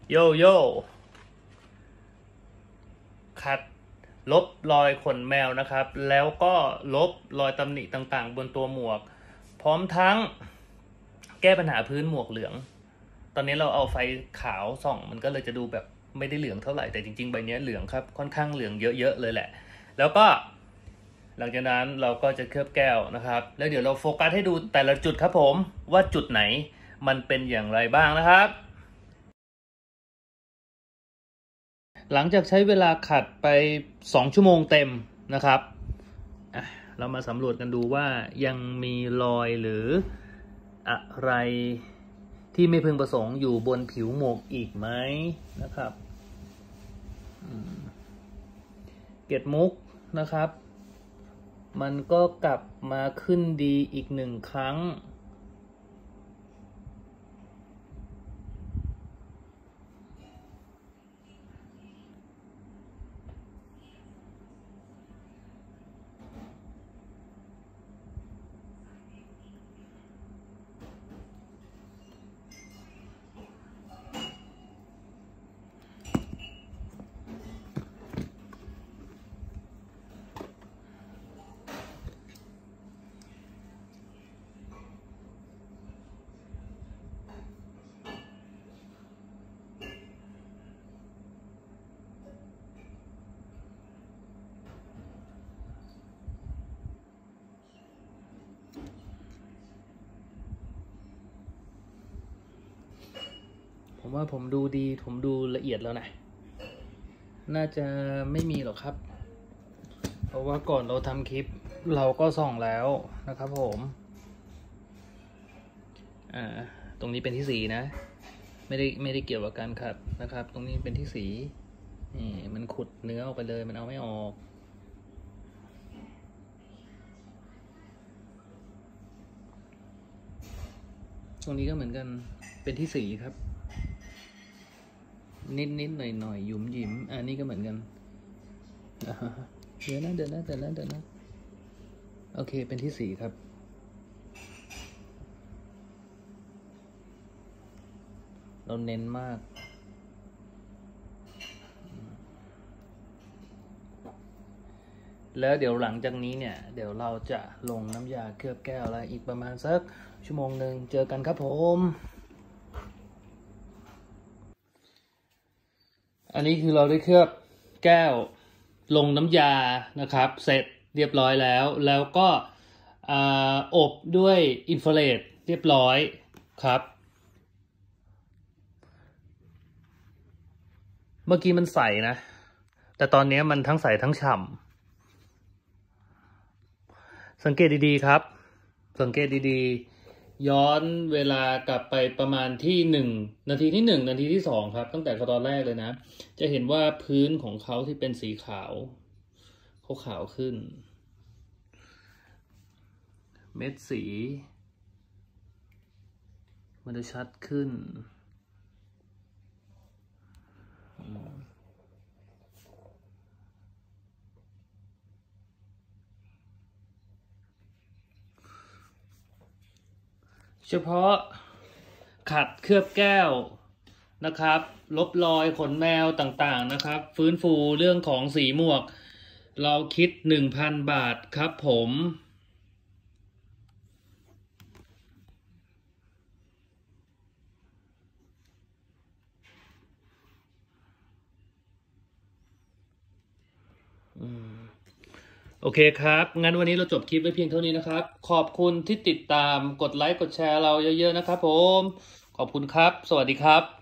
โยโย่ขัดลบรอยขนแมวนะครับแล้วก็ลบรอยตำหนิต่างๆบนตัวหมวกพร้อมทั้งแก้ปัญหาพื้นหมวกเหลืองตอนนี้เราเอาไฟขาวส่องมันก็เลยจะดูแบบไม่ได้เหลืองเท่าไหร่แต่จริงๆใบนี้เหลืองครับค่อนข้างเหลืองเยอะๆเลยแหละแล้วก็หลังจากนั้นเราก็จะเคลือบแก้วนะครับแล้วเดี๋ยวเราโฟกัสให้ดูแต่ละจุดครับผมว่าจุดไหนมันเป็นอย่างไรบ้างนะครับหลังจากใช้เวลาขัดไป2 ชั่วโมงเต็มนะครับเรามาสำรวจกันดูว่ายังมีรอยหรืออะไรที่ไม่พึงประสงค์อยู่บนผิวหมวกอีกไหมนะครับเกล็ดมุกนะครับมันก็กลับมาขึ้นดีอีก1 ครั้งผมว่าผมดูดีผมดูละเอียดแล้วนะน่าจะไม่มีหรอกครับเพราะว่าก่อนเราทำคลิปเราก็ส่องแล้วนะครับผมตรงนี้เป็นที่สีนะไม่ได้เกี่ยวกับการขัดนะครับตรงนี้เป็นที่สีนี่มันขุดเนื้อออกไปเลยมันเอาไม่ออกตรงนี้ก็เหมือนกันเป็นที่สีครับนิดหน่อยหยุมหยิมอันนี้ก็เหมือนกันเดี๋ยวนะโอเคเป็นที่สีครับเราเน้นมากแล้วเดี๋ยวหลังจากนี้เนี่ยเดี๋ยวเราจะลงน้ำยาเคลือบแก้วแล้วอีกประมาณสัก1 ชั่วโมงเจอกันครับผมอันนี้คือเราได้เคลือบแก้วลงน้ำยานะครับเสร็จเรียบร้อยแล้วก็อบด้วยอินฟราเรดเรียบร้อยครับเมื่อกี้มันใสนะแต่ตอนนี้มันทั้งใสทั้งฉ่ำสังเกตดีๆครับสังเกตดีๆย้อนเวลากลับไปประมาณที่นาทีที่1นาทีที่2ครับตั้งแต่ตอนแรกเลยนะจะเห็นว่าพื้นของเขาที่เป็นสีขาวเขาขาวขึ้นเม็ดสีมันจะชัดขึ้นเฉพาะขัดเคลือบแก้วนะครับลบรอยขนแมวต่างๆนะครับฟื้นฟูเรื่องของสีหมวกเราคิด 1,000 บาทครับผมโอเคครับงั้นวันนี้เราจบคลิปไว้เพียงเท่านี้นะครับขอบคุณที่ติดตามกดไลค์กดแชร์เราเยอะๆนะครับผมขอบคุณครับสวัสดีครับ